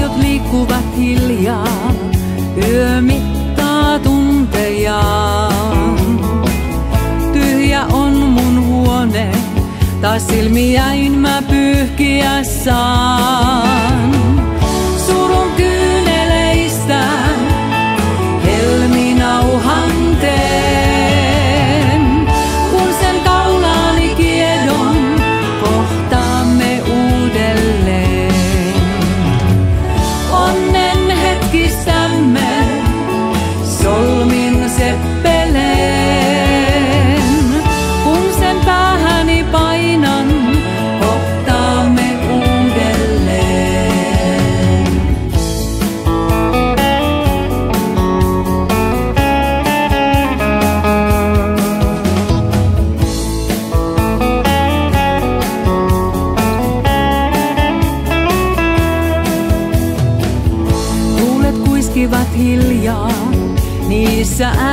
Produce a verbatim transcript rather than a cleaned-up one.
Aallot liikkuvat hiljaa, yö mittaa tuntejaan. Tyhjä on mun huone, taas silmiäin mä pyyhkiä saan. Surun kyyneleistä helminauhan teen, kun sen kaulaani kiedon kohtaamme uudelleen. Onnen hetkistämme solmin seppeleen, kun sen päähäni painan kohtaamme uudelleen. Tuulet kuiskivat hiljaa, niissä